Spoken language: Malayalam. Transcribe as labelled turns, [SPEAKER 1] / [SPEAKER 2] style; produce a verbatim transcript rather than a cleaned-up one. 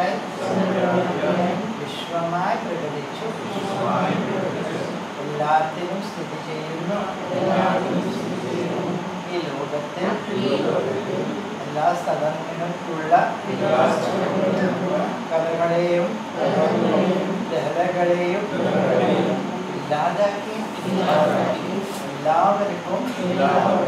[SPEAKER 1] സമഗ്രവ്യാപിയായി വിശ്വമായി പ്രകടിച്ചു എല്ലാത്തിനും സ്ഥിതി ചെയ്യുന്നു. ഈ ലോകത്തിൽ എല്ലാ സ്ഥലങ്ങൾക്കുള്ള കലകളെയും ലഹളകളെയും ഇല്ലാതാക്കി എല്ലാവർക്കും